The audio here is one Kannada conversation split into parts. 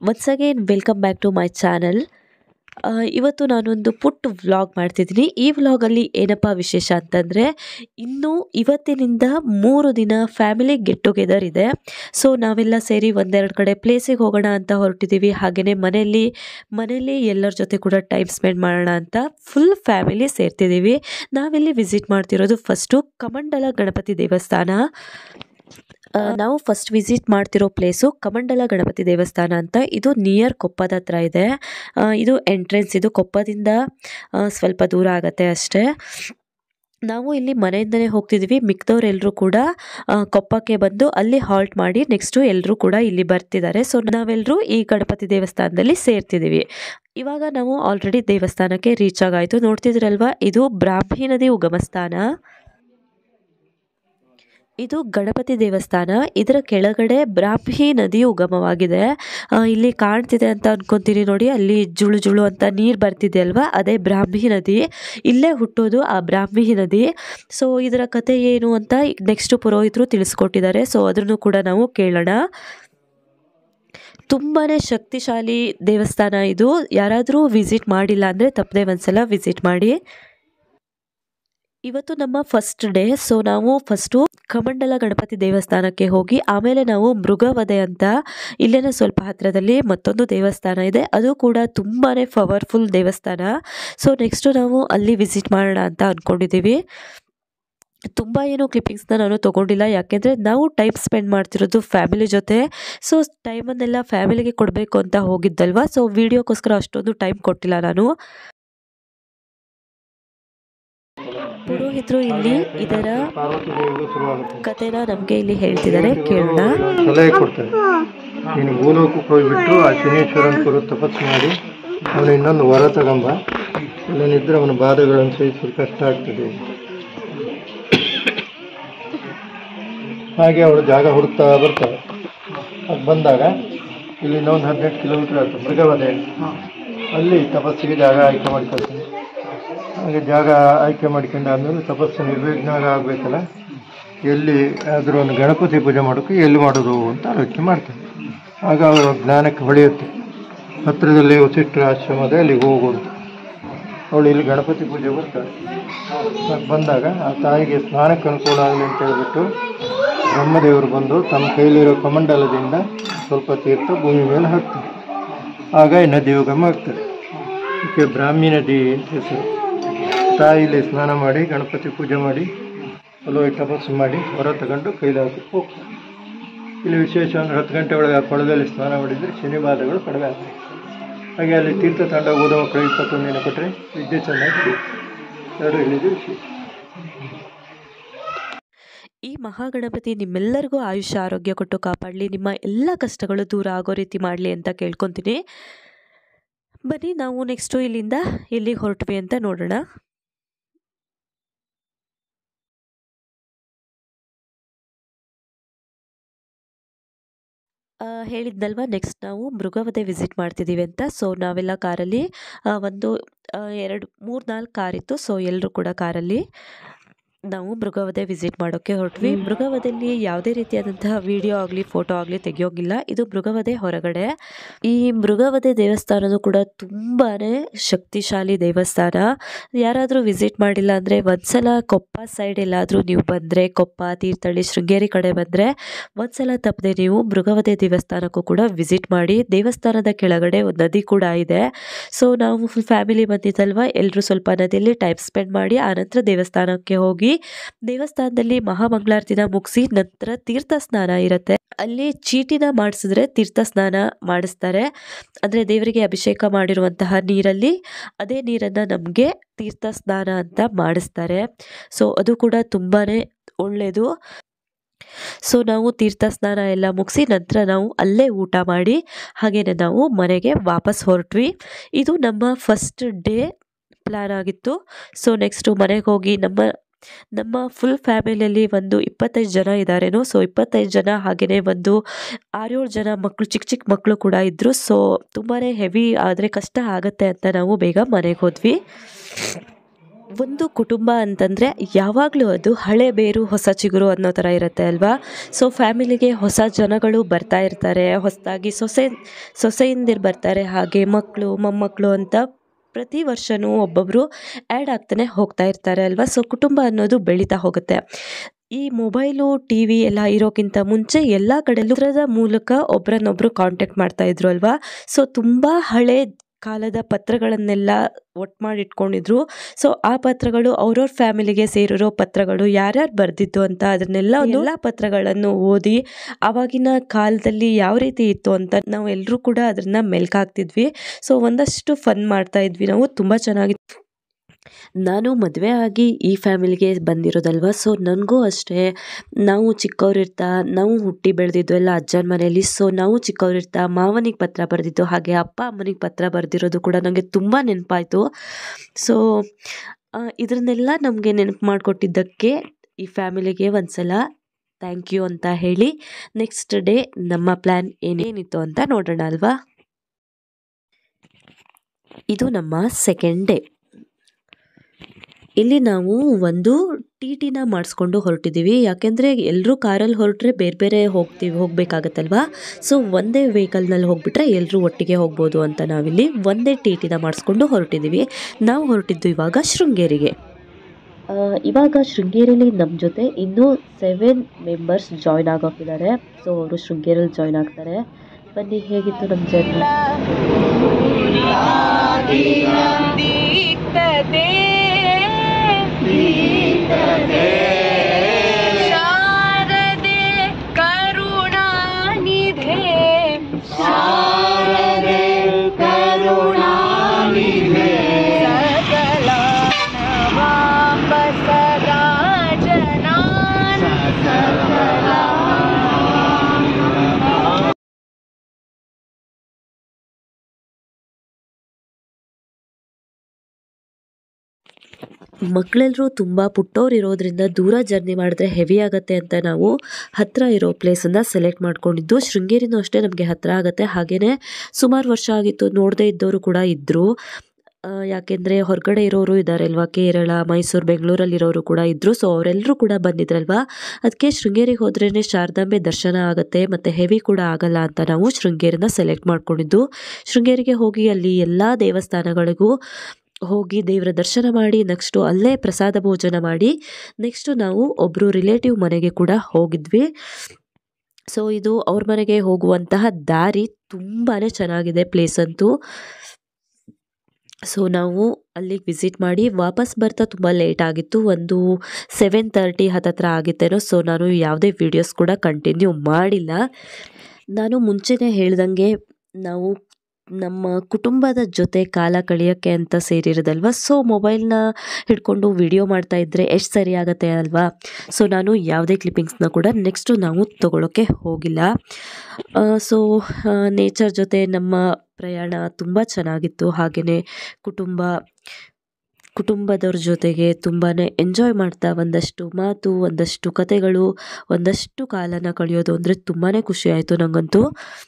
Once again welcome back to my channel. ಇವತ್ತು ನಾನೊಂದು ಪುಟ್ಟ ವ್ಲಾಗ್ ಮಾಡ್ತಿದ್ದೀನಿ. ಈ ವ್ಲಾಗಲ್ಲಿ ಏನಪ್ಪ ವಿಶೇಷ ಅಂತಂದರೆ, ಇವತ್ತಿನಿಂದ 3 ದಿನ ಫ್ಯಾಮಿಲಿ ಗೆಟ್ ಟುಗೆದರ್ ಇದೆ. ಸೊ ನಾವೆಲ್ಲ ಸೇರಿ ಒಂದೆರಡು ಕಡೆ ಪ್ಲೇಸಿಗೆ ಹೋಗೋಣ ಅಂತ ಹೊರಟಿದ್ದೀವಿ. ಹಾಗೆಯೇ ಮನೇಲಿ ಎಲ್ಲರ ಜೊತೆ ಕೂಡ ಟೈಮ್ ಸ್ಪೆಂಡ್ ಮಾಡೋಣ ಅಂತ ಫುಲ್ ಫ್ಯಾಮಿಲಿ ಸೇರ್ತಿದ್ದೀವಿ. ನಾವಿಲ್ಲಿ ವಿಸಿಟ್ ಮಾಡ್ತಿರೋದು ಫಸ್ಟು ಕಮಂಡಲ ಗಣಪತಿ ದೇವಸ್ಥಾನ. ನಾವು ಫಸ್ಟ್ ವಿಸಿಟ್ ಮಾಡ್ತಿರೋ ಪ್ಲೇಸು ಕಮಂಡಲ ಗಣಪತಿ ದೇವಸ್ಥಾನ ಅಂತ. ಇದು ನಿಯರ್ ಕೊಪ್ಪದ ಹತ್ರ ಇದೆ. ಇದು ಎಂಟ್ರೆನ್ಸ್. ಇದು ಕೊಪ್ಪದಿಂದ ಸ್ವಲ್ಪ ದೂರ ಆಗುತ್ತೆ ಅಷ್ಟೇ. ನಾವು ಇಲ್ಲಿ ಮನೆಯಿಂದನೇ ಹೋಗ್ತಿದ್ದೀವಿ. ಮಿಕ್ದವ್ರೆಲ್ಲರೂ ಕೂಡ ಕೊಪ್ಪಕ್ಕೆ ಬಂದು ಅಲ್ಲಿ ಹಾಲ್ಟ್ ಮಾಡಿ ನೆಕ್ಸ್ಟು ಎಲ್ಲರೂ ಕೂಡ ಇಲ್ಲಿ ಬರ್ತಿದ್ದಾರೆ. ಸೊ ನಾವೆಲ್ಲರೂ ಈ ಗಣಪತಿ ದೇವಸ್ಥಾನದಲ್ಲಿ ಸೇರ್ತಿದ್ದೀವಿ. ಇವಾಗ ನಾವು ಆಲ್ರೆಡಿ ದೇವಸ್ಥಾನಕ್ಕೆ ರೀಚ್ ಆಗಾಯಿತು. ನೋಡ್ತಿದ್ರಲ್ವ, ಇದು ಬ್ರಾಹ್ಮಿ ನದಿ ಉಗಮ ಸ್ಥಾನ. ಇದು ಗಣಪತಿ ದೇವಸ್ಥಾನ. ಇದರ ಕೆಳಗಡೆ ಬ್ರಾಹ್ಮಿ ನದಿ ಉಗಮವಾಗಿದೆ. ಇಲ್ಲಿ ಕಾಣ್ತಿದೆ ಅಂತ ಅನ್ಕೊಂತೀನಿ ನೋಡಿ, ಅಲ್ಲಿ ಜುಳು ಜುಳು ಅಂತ ನೀರು ಬರ್ತಿದೆ ಅಲ್ವಾ, ಅದೇ ಬ್ರಾಹ್ಮಿ ನದಿ. ಇಲ್ಲೇ ಹುಟ್ಟೋದು ಆ ಬ್ರಾಹ್ಮಿ ನದಿ. ಸೊ ಇದರ ಕತೆ ಏನು ಅಂತ ನೆಕ್ಸ್ಟ್ ಪುರೋಹಿತರು ತಿಳಿಸ್ಕೊಟ್ಟಿದ್ದಾರೆ. ಸೊ ಅದನ್ನು ಕೂಡ ನಾವು ಕೇಳೋಣ. ತುಂಬಾ ಶಕ್ತಿಶಾಲಿ ದೇವಸ್ಥಾನ ಇದು. ಯಾರಾದರೂ ವಿಸಿಟ್ ಮಾಡಿಲ್ಲ ಅಂದರೆ ತಪ್ಪದೆ ಒಂದ್ಸಲ ವಿಸಿಟ್ ಮಾಡಿ. ಇವತ್ತು ನಮ್ಮ ಫಸ್ಟ್ ಡೇ. ಸೊ ನಾವು ಫಸ್ಟು ಕಮಂಡಲ ಗಣಪತಿ ದೇವಸ್ಥಾನಕ್ಕೆ ಹೋಗಿ ಆಮೇಲೆ ನಾವು ಮೃಗವಧೆ ಅಂತ ಇಲ್ಲೇನೆ ಸ್ವಲ್ಪ ಹತ್ತಿರದಲ್ಲಿ ಮತ್ತೊಂದು ದೇವಸ್ಥಾನ ಇದೆ. ಅದು ಕೂಡ ತುಂಬಾ ಪವರ್ಫುಲ್ ದೇವಸ್ಥಾನ. ಸೊ ನೆಕ್ಸ್ಟು ನಾವು ಅಲ್ಲಿ ವಿಸಿಟ್ ಮಾಡೋಣ ಅಂತ ಅಂದ್ಕೊಂಡಿದ್ದೀವಿ. ತುಂಬ ಏನು ಕ್ಲಿಪ್ಪಿಂಗ್ಸ್ನ ನಾನು ತೊಗೊಂಡಿಲ್ಲ, ಯಾಕೆಂದರೆ ನಾವು ಟೈಮ್ ಸ್ಪೆಂಡ್ ಮಾಡ್ತಿರೋದು ಫ್ಯಾಮಿಲಿ ಜೊತೆ. ಸೊ ಟೈಮನ್ನೆಲ್ಲ ಫ್ಯಾಮಿಲಿಗೆ ಕೊಡಬೇಕು ಅಂತ ಹೋಗಿದ್ದಲ್ವ. ಸೊ ವಿಡಿಯೋಕ್ಕೋಸ್ಕರ ಅಷ್ಟೊಂದು ಟೈಮ್ ಕೊಟ್ಟಿಲ್ಲ ನಾನು. ಪುರೋಹಿತರು ಇಲ್ಲಿ ಇದರ ಕಥೆನ ನಮಗೆ ಇಲ್ಲಿ ಹೇಳ್ತಿದ್ದಾರೆ, ಕೇಳೋಣ. ಸಲಹೆ ಕೊಡ್ತಾರೆ, ನೀನು ಭೂಲೋಕಕ್ಕೆ ಹೋಗಿಬಿಟ್ಟು ಆ ಶನೀಶ್ವರನ ಕುರು ತಪಸ್ಸು ಮಾಡಿ ಅವನು ಇನ್ನೊಂದು ವರ ತಗೊಂಬ, ಇಲ್ಲನಿದ್ರೆ ಅವನ ಬಾಧೆಗಳನ್ನು ಸಹಿಸಲು ಕಷ್ಟ ಆಗ್ತದೆ. ಹಾಗೆ ಅವಳು ಜಾಗ ಹುಡುಕ್ತಾ ಬರ್ತಾರೆ. ಅದು ಬಂದಾಗ ಇಲ್ಲಿ ಇನ್ನೊಂದು 18 ಕಿಲೋಮೀಟರ್ ಆಗ್ತದೆ ಮೃಗವಧೆ. ಅಲ್ಲಿ ತಪಸ್ಸಿಗೆ ಜಾಗ ಆಯ್ಕೆ ಮಾಡ್ಕೊಳ್ತೀನಿ. ಹಾಗೆ ಜಾಗ ಆಯ್ಕೆ ಮಾಡ್ಕೊಂಡಾದ್ಮೇಲೆ ತಪಸ್ಸು ನಿರ್ವಿಘ್ನಾಗ ಆಗಬೇಕಲ್ಲ, ಎಲ್ಲಿ ಆದರೂ ಒಂದು ಗಣಪತಿ ಪೂಜೆ ಮಾಡೋಕ್ಕೆ ಎಲ್ಲಿ ಮಾಡೋದು ಅಂತ ಆಲೋಚನೆ ಮಾಡ್ತಾರೆ. ಆಗ ಅವರ ಜ್ಞಾನಕ್ಕೆ ಹೊಳೆಯುತ್ತೆ, ಹತ್ತಿರದಲ್ಲಿ ವಸಿಷ್ಠರ ಆಶ್ರಮದ ಅಲ್ಲಿಗೆ ಹೋಗುವಂತ. ಅವಳು ಇಲ್ಲಿ ಗಣಪತಿ ಪೂಜೆ ಬರ್ತಾಳೆ. ಬಂದಾಗ ಆ ತಾಯಿಗೆ ಸ್ನಾನಕ್ಕೆ ಅನುಕೂಲ ಆಗಲಿ ಅಂತ ಹೇಳ್ಬಿಟ್ಟು ಬ್ರಹ್ಮದೇವರು ಬಂದು ತಮ್ಮ ಕೈಲಿರೋ ಕಮಂಡಲದಿಂದ ಸ್ವಲ್ಪ ತೀರ್ಥ ಭೂಮಿ ಮೇಲೆ ಹಾಕ್ತಾರೆ. ಆಗ ಈ ನದಿ ಉಗಮ ಆಗ್ತದೆ. ಇದಕ್ಕೆ ಬ್ರಾಹ್ಮಿ ನದಿ ಅಂತ ಹೆಸರು. ತಾಯಿಲಿ ಸ್ನಾನ ಮಾಡಿ ಗಣಪತಿ ಪೂಜೆ ಮಾಡಿ ಅಲ್ಲೋಗಿ ತಪಸ್ಸು ಮಾಡಿ ಹೊರ ತಗೊಂಡು ಕೈಲಾಸಕ್ಕೆ ಹೋಗ್ತಾರೆ. ಇಲ್ಲಿ ವಿಶೇಷ ಅಂದರೆ 10 ಗಂಟೆ ಒಳಗೆ ಆ ಕೊಳದಲ್ಲಿ ಸ್ನಾನ ಮಾಡಿದರೆ ಶನಿ ಬಾಧೆಗಳು ಕಡಿಮೆ ಆಗ್ತವೆ. ಹಾಗೆ ಅಲ್ಲಿ ತೀರ್ಥ ತಂಡ ಓದೋ ಮಕ್ಕಳು 21 ದಿನ ಕೊಟ್ಟರೆ ವಿದ್ಯೆ ಚೆನ್ನಾಗಿ ಎರಡು ಹೇಳಿದ್ದು ವಿಶೇಷ. ಈ ಮಹಾಗಣಪತಿ ನಿಮ್ಮೆಲ್ಲರಿಗೂ ಆಯುಷ್ಯ ಆರೋಗ್ಯ ಕೊಟ್ಟು ಕಾಪಾಡಲಿ, ನಿಮ್ಮ ಎಲ್ಲ ಕಷ್ಟಗಳು ದೂರ ಆಗೋ ರೀತಿ ಮಾಡಲಿ ಅಂತ ಕೇಳ್ಕೊತೀನಿ. ಬನ್ನಿ ನಾವು ನೆಕ್ಸ್ಟು ಇಲ್ಲಿಂದ ಎಲ್ಲಿಗೆ ಹೊರಟ್ವಿ ಅಂತ ನೋಡೋಣ. ಹೇಳಿದ್ನಲ್ವ, ನೆಕ್ಸ್ಟ್ ನಾವು ಮೃಗವಧೆ ವಿಸಿಟ್ ಮಾಡ್ತಿದ್ದೀವಿ ಅಂತ. ಸೊ ನಾವೆಲ್ಲ ಕಾರಲ್ಲಿ ಒಂದು 2, 3, 4 ಕಾರಿತ್ತು. ಸೊ ಎಲ್ಲರೂ ಕೂಡ ಕಾರಲ್ಲಿ ನಾವು ಮೃಗವಧೆ ವಿಸಿಟ್ ಮಾಡೋಕ್ಕೆ ಹೊರಟ್ವಿ. ಮೃಗವಧೆಯಲ್ಲಿ ಯಾವುದೇ ರೀತಿಯಾದಂತಹ ವಿಡಿಯೋ ಆಗಲಿ ಫೋಟೋ ಆಗಲಿ ತೆಗೆಯೋಗಿಲ್ಲ. ಇದು ಮೃಗವಧೆ ಹೊರಗಡೆ. ಈ ಮೃಗವಧೆ ದೇವಸ್ಥಾನನೂ ಕೂಡ ತುಂಬಾ ಶಕ್ತಿಶಾಲಿ ದೇವಸ್ಥಾನ. ಯಾರಾದರೂ ವಿಸಿಟ್ ಮಾಡಿಲ್ಲ ಅಂದರೆ ಒಂದ್ಸಲ ಕೊಪ್ಪ ಸೈಡ್ ಎಲ್ಲಾದರೂ ನೀವು ಬಂದರೆ, ಕೊಪ್ಪ, ತೀರ್ಥಹಳ್ಳಿ, ಶೃಂಗೇರಿ ಕಡೆ ಬಂದರೆ ಒಂದ್ಸಲ ತಪ್ಪದೆ ನೀವು ಮೃಗವಧೆ ದೇವಸ್ಥಾನಕ್ಕೂ ಕೂಡ ವಿಸಿಟ್ ಮಾಡಿ. ದೇವಸ್ಥಾನದ ಕೆಳಗಡೆ ಒಂದು ನದಿ ಕೂಡ ಇದೆ. ಸೊ ನಾವು ಫುಲ್ ಫ್ಯಾಮಿಲಿ ಬಂದಿದ್ದಲ್ವ, ಎಲ್ಲರೂ ಸ್ವಲ್ಪ ನದಿಯಲ್ಲಿ ಟೈಮ್ ಸ್ಪೆಂಡ್ ಮಾಡಿ ಆನಂತರ ದೇವಸ್ಥಾನಕ್ಕೆ ಹೋಗಿ ದೇವಸ್ಥಾನದಲ್ಲಿ ಮಹಾಮಂಗಳಾರತಿನ ಮುಗಿಸಿ ನಂತರ ತೀರ್ಥ ಸ್ನಾನ ಇರುತ್ತೆ. ಅಲ್ಲಿ ಚೀಟಿನ ಮಾಡಿಸಿದ್ರೆ ತೀರ್ಥ ಸ್ನಾನ ಮಾಡಿಸ್ತಾರೆ. ಅಂದರೆ ದೇವರಿಗೆ ಅಭಿಷೇಕ ಮಾಡಿರುವಂತಹ ನೀರಲ್ಲಿ ಅದೇ ನೀರನ್ನು ನಮಗೆ ತೀರ್ಥ ಸ್ನಾನ ಅಂತ ಮಾಡಿಸ್ತಾರೆ. ಸೊ ಅದು ಕೂಡ ತುಂಬಾ ಒಳ್ಳೆಯದು. ಸೊ ನಾವು ತೀರ್ಥ ಸ್ನಾನ ಎಲ್ಲ ಮುಗಿಸಿ ನಂತರ ನಾವು ಅಲ್ಲೇ ಊಟ ಮಾಡಿ ಹಾಗೆಯೇ ನಾವು ಮನೆಗೆ ವಾಪಸ್ ಹೊರಟ್ವಿ. ಇದು ನಮ್ಮ ಫಸ್ಟ್ ಡೇ ಪ್ಲ್ಯಾನ್ ಆಗಿತ್ತು. ಸೊ ನೆಕ್ಸ್ಟು ಮನೆಗೆ ಹೋಗಿ ನಮ್ಮ ಫುಲ್ ಫ್ಯಾಮಿಲಿಯಲ್ಲಿ ಒಂದು 25 ಜನ ಇದ್ದಾರೇನೋ. ಸೊ 25 ಜನ, ಹಾಗೆಯೇ ಒಂದು 6-7 ಜನ ಮಕ್ಕಳು, ಚಿಕ್ಕ ಮಕ್ಕಳು ಕೂಡ ಇದ್ದರು. ಸೊ ತುಂಬಾ ಹೆವಿ ಆದರೆ ಕಷ್ಟ ಆಗುತ್ತೆ ಅಂತ ನಾವು ಬೇಗ ಮನೆಗೆ ಹೋದ್ವಿ. ಒಂದು ಕುಟುಂಬ ಅಂತಂದರೆ ಯಾವಾಗಲೂ ಅದು ಹಳೆ ಬೇರು ಹೊಸ ಚಿಗುರು ಅನ್ನೋ ಥರ ಇರುತ್ತೆ ಅಲ್ವಾ. ಸೊ ಫ್ಯಾಮಿಲಿಗೆ ಹೊಸ ಜನಗಳು ಬರ್ತಾ ಇರ್ತಾರೆ, ಹೊಸದಾಗಿ ಸೊಸೆಯಂದಿರು ಬರ್ತಾರೆ, ಹಾಗೆ ಮಕ್ಕಳು ಮೊಮ್ಮಕ್ಕಳು ಅಂತ ಪ್ರತಿ ವರ್ಷವೂ ಒಬ್ಬೊಬ್ಬರು ಆ್ಯಡ್ ಆಗ್ತಾನೆ ಹೋಗ್ತಾ ಇರ್ತಾರೆ ಅಲ್ವಾ. ಸೊ ಕುಟುಂಬ ಅನ್ನೋದು ಬೆಳೀತಾ ಹೋಗುತ್ತೆ. ಈ ಮೊಬೈಲು ಟಿ ವಿ ಎಲ್ಲ ಇರೋಕ್ಕಿಂತ ಮುಂಚೆ ಎಲ್ಲ ಕಡೆಯಲ್ಲೂ ಪತ್ರದ ಮೂಲಕ ಒಬ್ರನ್ನೊಬ್ರು ಕಾಂಟ್ಯಾಕ್ಟ್ ಮಾಡ್ತಾಯಿದ್ರು ಅಲ್ವಾ. ಸೊ ತುಂಬ ಹಳೆ ಕಾಲದ ಪತ್ರಗಳನ್ನೆಲ್ಲ ಒಟ್ಟು ಮಾಡಿ ಇಟ್ಕೊಂಡಿದ್ರು. ಸೊ ಆ ಪತ್ರಗಳು ಅವ್ರವ್ರ ಫ್ಯಾಮಿಲಿಗೆ ಸೇರಿರೋ ಪತ್ರಗಳು ಯಾರ್ಯಾರು ಬರೆದಿದ್ದು ಅಂತ ಎಲ್ಲ ಪತ್ರಗಳನ್ನು ಓದಿ ಆವಾಗಿನ ಕಾಲದಲ್ಲಿ ಯಾವ ರೀತಿ ಇತ್ತು ಅಂತ ನಾವು ಎಲ್ಲರೂ ಕೂಡ ಅದನ್ನು ಮೆಲ್ಕಾಕ್ತಿದ್ವಿ. ಸೊ ಒಂದಷ್ಟು ಫನ್ ಮಾಡ್ತಾ ಇದ್ವಿ ನಾವು, ತುಂಬ ಚೆನ್ನಾಗಿತ್ತು. ನಾನು ಮದುವೆ ಆಗಿ ಈ ಫ್ಯಾಮಿಲಿಗೆ ಬಂದಿರೋದಲ್ವ. ಸೊ ನನಗೂ ಅಷ್ಟೇ, ನಾವು ಚಿಕ್ಕವರಿರ್ತಾ ನಾವು ಹುಟ್ಟಿ ಬೆಳೆದಿದ್ದು ಎಲ್ಲ ಅಜ್ಜನ ಮನೆಯಲ್ಲಿ. ಸೊ ನಾವು ಚಿಕ್ಕವರಿರ್ತಾ ಮಾವನಿಗೆ ಪತ್ರ ಬರೆದಿದ್ದು, ಹಾಗೆ ಅಪ್ಪ ಅಮ್ಮನಿಗೆ ಪತ್ರ ಬರೆದಿರೋದು ಕೂಡ ನನಗೆ ತುಂಬ ನೆನಪಾಯಿತು. ಸೊ ಇದನ್ನೆಲ್ಲ ನಮಗೆ ನೆನಪು ಮಾಡಿಕೊಟ್ಟಿದ್ದಕ್ಕೆ ಈ ಫ್ಯಾಮಿಲಿಗೆ ಒಂದ್ಸಲ ಥ್ಯಾಂಕ್ ಯು ಅಂತ ಹೇಳಿ ನೆಕ್ಸ್ಟ್ ಡೇ ನಮ್ಮ ಪ್ಲ್ಯಾನ್ ಏನೇನಿತ್ತು ಅಂತ ನೋಡೋಣ ಅಲ್ವಾ. ಇದು ನಮ್ಮ ಸೆಕೆಂಡ್ ಡೇ. ಇಲ್ಲಿ ನಾವು ಒಂದು ಟಿ ಟಿನ ಮಾಡಿಸ್ಕೊಂಡು ಹೊರಟಿದ್ದೀವಿ. ಯಾಕೆಂದರೆ ಎಲ್ಲರೂ ಕಾರಲ್ಲಿ ಹೊರಟ್ರೆ ಬೇರೆ ಬೇರೆ ಹೋಗಬೇಕಾಗತ್ತಲ್ವಾ. ಸೊ ಒಂದೇ ವೆಹಿಕಲ್ನಲ್ಲಿ ಹೋಗ್ಬಿಟ್ರೆ ಎಲ್ಲರೂ ಒಟ್ಟಿಗೆ ಹೋಗ್ಬೋದು ಅಂತ ನಾವಿಲ್ಲಿ ಒಂದೇ ಟಿ ಟಿನ ಮಾಡಿಸ್ಕೊಂಡು ಹೊರಟಿದ್ದೀವಿ. ನಾವು ಹೊರಟಿದ್ದು ಇವಾಗ ಶೃಂಗೇರಿಗೆ. ಇವಾಗ ಶೃಂಗೇರಿಲಿ ನಮ್ಮ ಜೊತೆ ಇನ್ನೂ 7 ಮೆಂಬರ್ಸ್ ಜಾಯ್ನ್ ಆಗೋಕಿದ್ದಾರೆ. ಸೊ ಅವರು ಶೃಂಗೇರಿಯಲ್ಲಿ ಜಾಯ್ನ್ ಆಗ್ತಾರೆ. ಬನ್ನಿ, ಹೇಗಿತ್ತು ನಮ್ಮ ಜರ್ನಿ. ಶಾರದೆ ಕರುಣಾನಿಧೆ, ಶಾರದೆ ಕರುಣಾನಿಧೆ, ಸಕಲ ನವಾಂಬಸದಾ ಜನಾನ ಸಕಲ. ಮಕ್ಕಳೆಲ್ಲರೂ ತುಂಬ ಪುಟ್ಟವ್ರು ಇರೋದ್ರಿಂದ ದೂರ ಜರ್ನಿ ಮಾಡಿದ್ರೆ ಹೆವಿ ಆಗುತ್ತೆ ಅಂತ ನಾವು ಹತ್ತಿರ ಇರೋ ಪ್ಲೇಸನ್ನು ಸೆಲೆಕ್ಟ್ ಮಾಡ್ಕೊಂಡಿದ್ದು. ಶೃಂಗೇರಿನೂ ಅಷ್ಟೇ ನಮಗೆ ಹತ್ತಿರ ಆಗುತ್ತೆ. ಹಾಗೆಯೇ ಸುಮಾರು ವರ್ಷ ಆಗಿತ್ತು ನೋಡದೇ ಇದ್ದವರು ಕೂಡ ಇದ್ದರು. ಯಾಕೆಂದರೆ ಹೊರಗಡೆ ಇರೋರು ಇದ್ದಾರೆ ಅಲ್ವಾ, ಕೇರಳ, ಮೈಸೂರು, ಬೆಂಗಳೂರಲ್ಲಿರೋರು ಕೂಡ ಇದ್ದರು. ಸೊ ಅವರೆಲ್ಲರೂ ಕೂಡ ಬಂದಿದ್ರಲ್ವ, ಅದಕ್ಕೆ ಶೃಂಗೇರಿಗೆ ಹೋದ್ರೇ ಶಾರದಾಂಬೆ ದರ್ಶನ ಆಗುತ್ತೆ ಮತ್ತು ಹೆವಿ ಕೂಡ ಆಗಲ್ಲ ಅಂತ ನಾವು ಶೃಂಗೇರಿನ ಸೆಲೆಕ್ಟ್ ಮಾಡ್ಕೊಂಡಿದ್ದು. ಶೃಂಗೇರಿಗೆ ಹೋಗಿ ಅಲ್ಲಿ ಎಲ್ಲ ದೇವಸ್ಥಾನಗಳಿಗೂ ಹೋಗಿ ದೇವರ ದರ್ಶನ ಮಾಡಿ ನೆಕ್ಸ್ಟು ಅಲ್ಲೇ ಪ್ರಸಾದ ಭೋಜನ ಮಾಡಿ ನೆಕ್ಸ್ಟು ನಾವು ಒಬ್ಬರು ರಿಲೇಟಿವ್ ಮನೆಗೆ ಕೂಡ ಹೋಗಿದ್ವಿ. ಸೊ ಇದು ಅವ್ರ ಮನೆಗೆ ಹೋಗುವಂತಹ ದಾರಿ ತುಂಬಾ ಚೆನ್ನಾಗಿದೆ ಪ್ಲೇಸ್ ಅಂತೂ. ಸೊ ನಾವು ಅಲ್ಲಿಗೆ ವಿಸಿಟ್ ಮಾಡಿ ವಾಪಸ್ ಬರ್ತಾ ತುಂಬ ಲೇಟ್ ಆಗಿತ್ತು, ಒಂದು 7:30 ಹತ್ತತ್ರ ಆಗಿತ್ತೇನೋ. ಸೊ ನಾನು ಯಾವುದೇ ವೀಡಿಯೋಸ್ ಕೂಡ ಕಂಟಿನ್ಯೂ ಮಾಡಿಲ್ಲ. ನಾನು ಮುಂಚೆನೇ ಹೇಳ್ದಂಗೆ ನಾವು ನಮ್ಮ ಕುಟುಂಬದ ಜೊತೆ ಕಾಲ ಕಳೆಯೋಕ್ಕೆ ಅಂತ ಸೇರಿರೋದಲ್ವ. ಸೊ ಮೊಬೈಲ್ನ ಹಿಡ್ಕೊಂಡು ವಿಡಿಯೋ ಮಾಡ್ತಾ ಇದ್ದರೆ ಎಷ್ಟು ಸರಿ ಆಗುತ್ತೆ ಅಲ್ವಾ. ಸೊ ನಾನು ಯಾವುದೇ ಕ್ಲಿಪ್ಪಿಂಗ್ಸ್ನ ಕೂಡ ನೆಕ್ಸ್ಟು ನಾವು ತೊಗೊಳೋಕ್ಕೆ ಹೋಗಿಲ್ಲ. ಸೊ ನೇಚರ್ ಜೊತೆ ನಮ್ಮ ಪ್ರಯಾಣ ತುಂಬ ಚೆನ್ನಾಗಿತ್ತು. ಹಾಗೆಯೇ ಕುಟುಂಬದವ್ರ ಜೊತೆಗೆ ತುಂಬಾ ಎಂಜಾಯ್ ಮಾಡ್ತಾ ಒಂದಷ್ಟು ಮಾತು, ಒಂದಷ್ಟು ಕತೆಗಳು, ಒಂದಷ್ಟು ಕಾಲನ ಕಳೆಯೋದು ಅಂದರೆ ತುಂಬಾ ಖುಷಿ ಆಯಿತು ನನಗಂತೂ.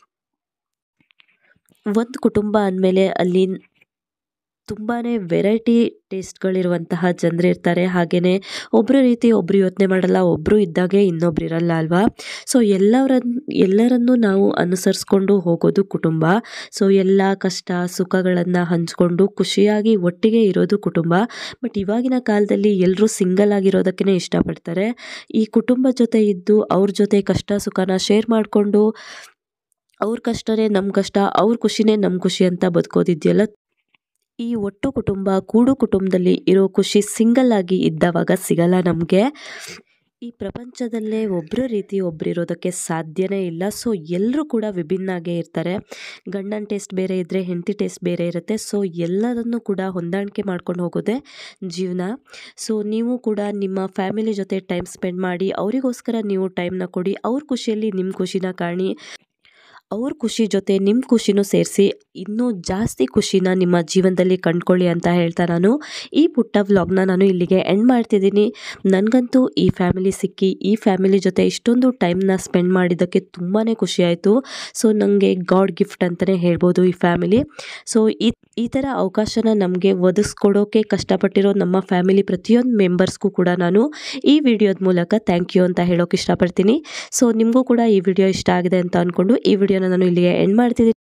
ಒಂದು ಕುಟುಂಬ ಅಂದಮೇಲೆ ಅಲ್ಲಿ ತುಂಬಾ ವೆರೈಟಿ ಟೇಸ್ಟ್ಗಳಿರುವಂತಹ ಜನರು ಇರ್ತಾರೆ. ಹಾಗೆಯೇ ಒಬ್ಬರು ರೀತಿ ಒಬ್ಬರು ಯೋಚನೆ ಮಾಡಲ್ಲ, ಒಬ್ಬರು ಇದ್ದಾಗೆ ಇನ್ನೊಬ್ರು ಇರಲ್ಲ ಅಲ್ವಾ. ಸೊ ಎಲ್ಲರನ್ನೂ ನಾವು ಅನುಸರಿಸ್ಕೊಂಡು ಹೋಗೋದು ಕುಟುಂಬ. ಸೊ ಎಲ್ಲ ಕಷ್ಟ ಸುಖಗಳನ್ನು ಹಂಚ್ಕೊಂಡು ಖುಷಿಯಾಗಿ ಒಟ್ಟಿಗೆ ಇರೋದು ಕುಟುಂಬ. ಬಟ್ ಇವಾಗಿನ ಕಾಲದಲ್ಲಿ ಎಲ್ಲರೂ ಸಿಂಗಲ್ ಆಗಿರೋದಕ್ಕೇ ಇಷ್ಟಪಡ್ತಾರೆ. ಈ ಕುಟುಂಬ ಜೊತೆ ಇದ್ದು ಅವ್ರ ಜೊತೆ ಕಷ್ಟ ಸುಖನ ಶೇರ್ ಮಾಡಿಕೊಂಡು ಅವ್ರ ಕಷ್ಟನೇ ನಮ್ಮ ಕಷ್ಟ, ಅವ್ರ ಖುಷಿನೇ ನಮ್ಮ ಖುಷಿ ಅಂತ ಬದುಕೋದಿದೆಯಲ್ಲ, ಈ ಒಟ್ಟು ಕುಟುಂಬ ಕೂಡು ಕುಟುಂಬದಲ್ಲಿ ಇರೋ ಖುಷಿ ಸಿಂಗಲ್ ಆಗಿ ಇದ್ದವಾಗ ಸಿಗಲ್ಲ ನಮಗೆ. ಈ ಪ್ರಪಂಚದಲ್ಲೇ ಒಬ್ಬರ ರೀತಿ ಒಬ್ಬರಿರೋದಕ್ಕೆ ಸಾಧ್ಯನೇ ಇಲ್ಲ. ಸೊ ಎಲ್ಲರೂ ಕೂಡ ವಿಭಿನ್ನಾಗೇ ಇರ್ತಾರೆ. ಗಂಡನ ಟೇಸ್ಟ್ ಬೇರೆ ಇದ್ದರೆ ಹೆಂಡತಿ ಟೇಸ್ಟ್ ಬೇರೆ ಇರುತ್ತೆ. ಸೊ ಎಲ್ಲದನ್ನು ಕೂಡ ಹೊಂದಾಣಿಕೆ ಮಾಡ್ಕೊಂಡು ಹೋಗೋದೇ ಜೀವನ. ಸೊ ನೀವು ಕೂಡ ನಿಮ್ಮ ಫ್ಯಾಮಿಲಿ ಜೊತೆ ಟೈಮ್ ಸ್ಪೆಂಡ್ ಮಾಡಿ, ಅವರಿಗೋಸ್ಕರ ನೀವು ಟೈಮ್ನ ಕೊಡಿ. ಅವ್ರ ಖುಷಿಯಲ್ಲಿ ನಿಮ್ಮ ಖುಷಿನ ಕಾಣಿ, ಅವ್ರ ಖುಷಿ ಜೊತೆ ನಿಮ್ಮ ಖುಷಿನೂ ಸೇರಿಸಿ ಇನ್ನೂ ಜಾಸ್ತಿ ಖುಷಿನ ನಿಮ್ಮ ಜೀವನದಲ್ಲಿ ಕಂಡುಕೊಳ್ಳಿ ಅಂತ ಹೇಳ್ತಾ ನಾನು ಈ ಪುಟ್ಟ ವ್ಲಾಗ್ನ ನಾನು ಇಲ್ಲಿಗೆ ಎಂಡ್ ಮಾಡ್ತಿದ್ದೀನಿ. ನನಗಂತೂ ಈ ಫ್ಯಾಮಿಲಿ ಸಿಕ್ಕಿ ಈ ಫ್ಯಾಮಿಲಿ ಜೊತೆ ಇಷ್ಟೊಂದು ಟೈಮ್ನ ಸ್ಪೆಂಡ್ ಮಾಡಿದ್ದಕ್ಕೆ ತುಂಬಾ ಖುಷಿ ಆಯಿತು. ಸೊ ನನಗೆ ಗಾಡ್ ಗಿಫ್ಟ್ ಅಂತಲೇ ಹೇಳ್ಬೋದು ಈ ಫ್ಯಾಮಿಲಿ. ಸೊ ಈ ಥರ ಅವಕಾಶನ ನಮಗೆ ಒದಗಿಸ್ಕೊಡೋಕ್ಕೆ ಕಷ್ಟಪಟ್ಟಿರೋ ನಮ್ಮ ಫ್ಯಾಮಿಲಿ ಪ್ರತಿಯೊಂದು ಮೆಂಬರ್ಸ್ಗೂ ಕೂಡ ನಾನು ಈ ವಿಡಿಯೋದ ಮೂಲಕ ಥ್ಯಾಂಕ್ ಯು ಅಂತ ಹೇಳೋಕೆ ಇಷ್ಟಪಡ್ತೀನಿ. ಸೊ ನಿಮಗೂ ಕೂಡ ಈ ವಿಡಿಯೋ ಇಷ್ಟ ಆಗಿದೆ ಅಂತ ಅಂದ್ಕೊಂಡು ಈ ವಿಡಿಯೋನ ನಾನು ಇಲ್ಲಿಗೆ ಎಂಡ್ ಮಾಡ್ತಿದ್ದೀನಿ.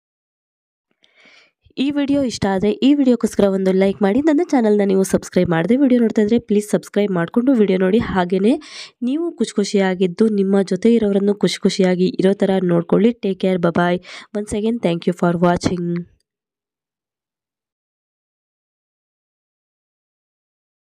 ಈ ವಿಡಿಯೋ ಇಷ್ಟ ಆದರೆ ಈ ವಿಡಿಯೋಕ್ಕೋಸ್ಕರ ಒಂದು ಲೈಕ್ ಮಾಡಿ. ನನ್ನ ಚಾನಲ್ನ ನೀವು ಸಬ್ಸ್ಕ್ರೈಬ್ ಮಾಡದೆ ವಿಡಿಯೋ ನೋಡ್ತಾ ಇದ್ದರೆ ಪ್ಲೀಸ್ ಸಬ್ಸ್ಕ್ರೈಬ್ ಮಾಡಿಕೊಂಡು ವಿಡಿಯೋ ನೋಡಿ. ಹಾಗೆಯೇ ನೀವು ಖುಷಿಯಾಗಿದ್ದು ನಿಮ್ಮ ಜೊತೆ ಇರೋರನ್ನು ಖುಷಿಯಾಗಿ ಇರೋ ಥರ ನೋಡ್ಕೊಳ್ಳಿ. Take care, bye. Once again thank you for watching.